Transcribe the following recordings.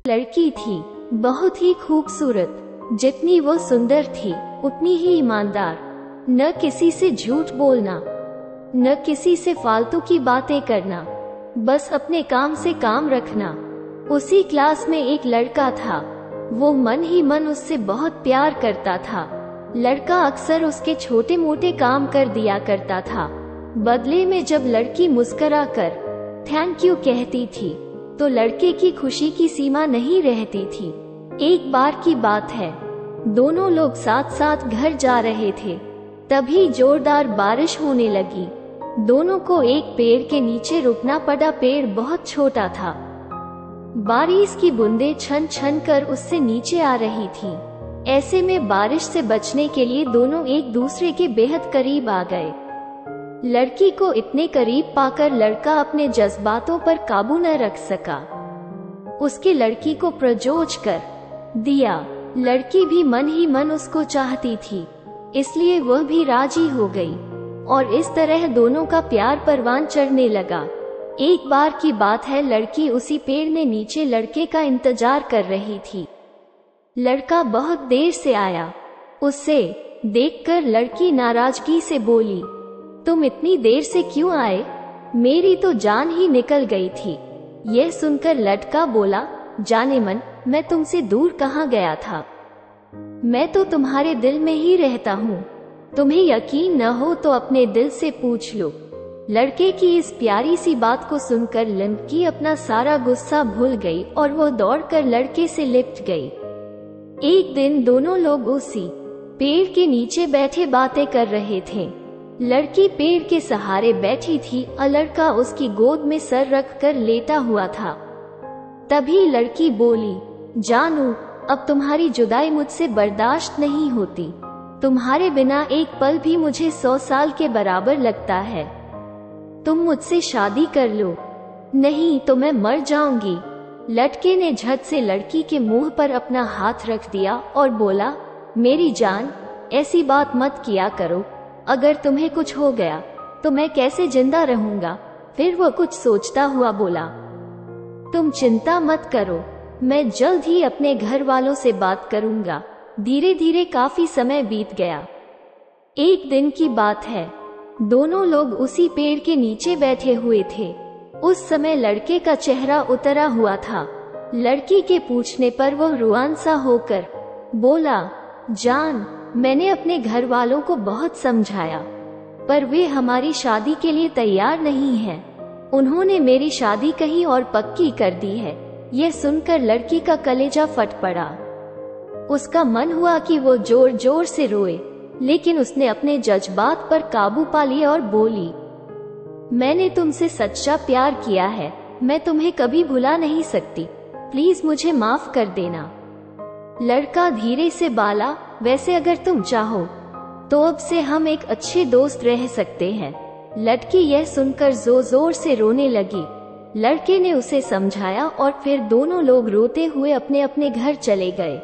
लड़की थी, बहुत ही खूबसूरत। जितनी वो सुंदर थी उतनी ही ईमानदार। न किसी से झूठ बोलना, न किसी से फालतू की बातें करना, बस अपने काम से काम रखना। उसी क्लास में एक लड़का था, वो मन ही मन उससे बहुत प्यार करता था। लड़का अक्सर उसके छोटे मोटे काम कर दिया करता था। बदले में जब लड़की मुस्कुराकर थैंक यू कहती थी तो लड़के की खुशी की सीमा नहीं रहती थी। एक बार की बात है, दोनों लोग साथ साथ घर जा रहे थे, तभी जोरदार बारिश होने लगी। दोनों को एक पेड़ के नीचे रुकना पड़ा। पेड़ बहुत छोटा था, बारिश की बूंदें छन छन कर उससे नीचे आ रही थी। ऐसे में बारिश से बचने के लिए दोनों एक दूसरे के बेहद करीब आ गए। लड़की को इतने करीब पाकर लड़का अपने जज्बातों पर काबू न रख सका। उसके लड़की को प्रपोज कर दिया। लड़की भी मन ही मन उसको चाहती थी, इसलिए वह भी राजी हो गई और इस तरह दोनों का प्यार परवान चढ़ने लगा। एक बार की बात है, लड़की उसी पेड़ में नीचे लड़के का इंतजार कर रही थी। लड़का बहुत देर से आया। उसे देखकर लड़की नाराजगी से बोली, तुम इतनी देर से क्यों आए? मेरी तो जान ही निकल गई थी। यह सुनकर लड़का बोला, जाने मन, मैं तुमसे दूर कहाँ गया था, मैं तो तुम्हारे दिल में ही रहता हूँ। तुम्हें यकीन न हो तो अपने दिल से पूछ लो। लड़के की इस प्यारी सी बात को सुनकर लड़की अपना सारा गुस्सा भूल गई और वो दौड़कर लड़के से लिपट गई। एक दिन दोनों लोग उसी पेड़ के नीचे बैठे बातें कर रहे थे। लड़की पेड़ के सहारे बैठी थी और लड़का उसकी गोद में सर रख कर लेटा हुआ था। तभी लड़की बोली, जानू, अब तुम्हारी जुदाई मुझसे बर्दाश्त नहीं होती। तुम्हारे बिना एक पल भी मुझे 100 साल के बराबर लगता है। तुम मुझसे शादी कर लो, नहीं तो मैं मर जाऊंगी। लड़के ने झट से लड़की के मुंह पर अपना हाथ रख दिया और बोला, मेरी जान, ऐसी बात मत किया करो। अगर तुम्हें कुछ हो गया तो मैं कैसे जिंदा रहूंगा? फिर वो कुछ सोचता हुआ बोला, तुम चिंता मत करो, मैं जल्द ही अपने घर वालों से बात करूंगा। धीरे धीरे काफी समय बीत गया। एक दिन की बात है, दोनों लोग उसी पेड़ के नीचे बैठे हुए थे। उस समय लड़के का चेहरा उतरा हुआ था। लड़की के पूछने पर वह रुआन सा होकर बोला, जान, मैंने अपने घर वालों को बहुत समझाया, पर वे हमारी शादी के लिए तैयार नहीं हैं। उन्होंने मेरी शादी कहीं और पक्की कर दी है। यह सुनकर लड़की का कलेजा फट पड़ा। उसका मन हुआ कि वो जोर जोर से रोए, लेकिन उसने अपने जज्बात पर काबू पा लिया और बोली, मैंने तुमसे सच्चा प्यार किया है, मैं तुम्हें कभी भुला नहीं सकती। प्लीज मुझे माफ कर देना। लड़का धीरे से बोला, वैसे अगर तुम चाहो तो अब से हम एक अच्छे दोस्त रह सकते हैं। लड़की यह सुनकर जोर जोर से रोने लगी। लड़के ने उसे समझाया और फिर दोनों लोग रोते हुए अपने अपने घर चले गए।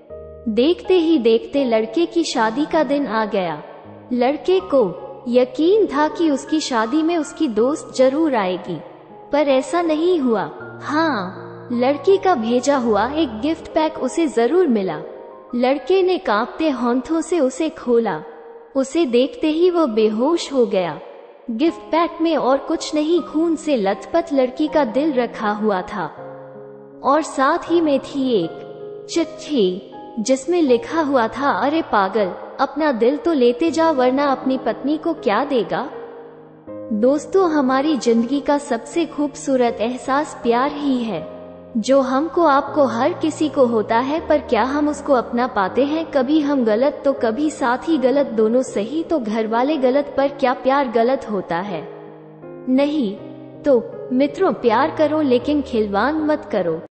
देखते ही देखते लड़के की शादी का दिन आ गया। लड़के को यकीन था कि उसकी शादी में उसकी दोस्त जरूर आएगी, पर ऐसा नहीं हुआ। हाँ, लड़की का भेजा हुआ एक गिफ्ट पैक उसे जरूर मिला। लड़के ने कांपते हाथों से उसे खोला। उसे देखते ही वो बेहोश हो गया। गिफ्ट पैक में और कुछ नहीं, खून से लथपथ लड़की का दिल रखा हुआ था और साथ ही में थी एक चिट्ठी जिसमें लिखा हुआ था, अरे पागल, अपना दिल तो लेते जा वरना अपनी पत्नी को क्या देगा। दोस्तों, हमारी जिंदगी का सबसे खूबसूरत एहसास प्यार ही है, जो हमको आपको हर किसी को होता है, पर क्या हम उसको अपना पाते हैं? कभी हम गलत तो कभी साथ ही गलत, दोनों सही तो घर वाले गलत, पर क्या प्यार गलत होता है? नहीं। तो मित्रों, प्यार करो लेकिन खिलवाड़ मत करो।